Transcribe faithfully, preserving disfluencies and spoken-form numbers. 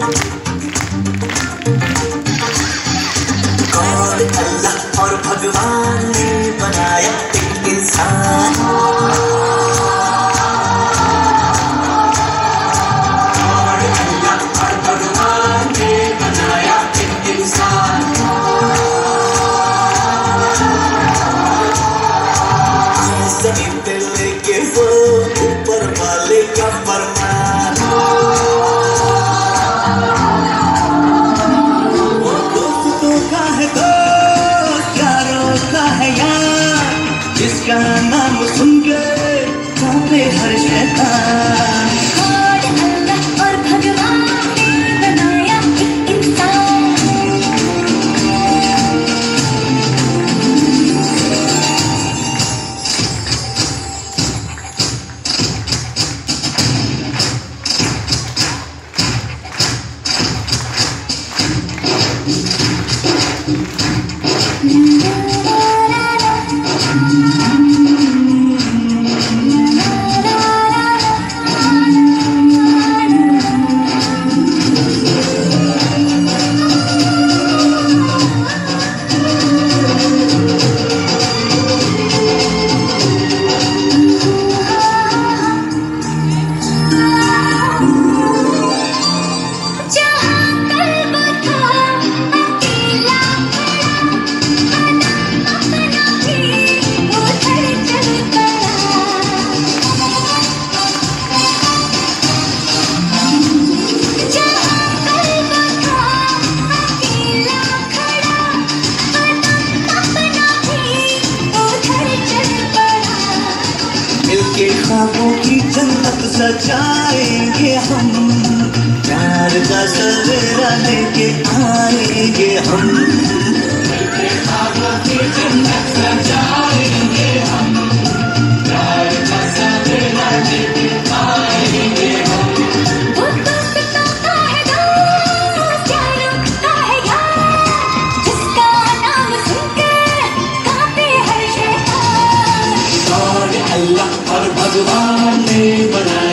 कौन अल्लाह और भगवान ने बनाया एक इंसान। कौन अल्लाह और भगवान ने बनाया एक इंसान। जमीन पे लेके वो ऊपर वाले का फरमान। वो दोस्तों का है दोस्त, यारों का है यार, जिसका नाम सुन के कांपे हर शैतान। के ख्वाबों की जन्नत सजाएंगे हम, प्यार का सवेरा लेके आएंगे हम। के ख्वाबों की जन्नत सजाएंगे हम, प्यार का सवेरा लेके आएंगे हम। वो दोस्त का है दोस्त, यारों का है यार, जिसका नाम सुन के कांपे हर शैतान। कौन अल्लाह और भगवान ने बनाया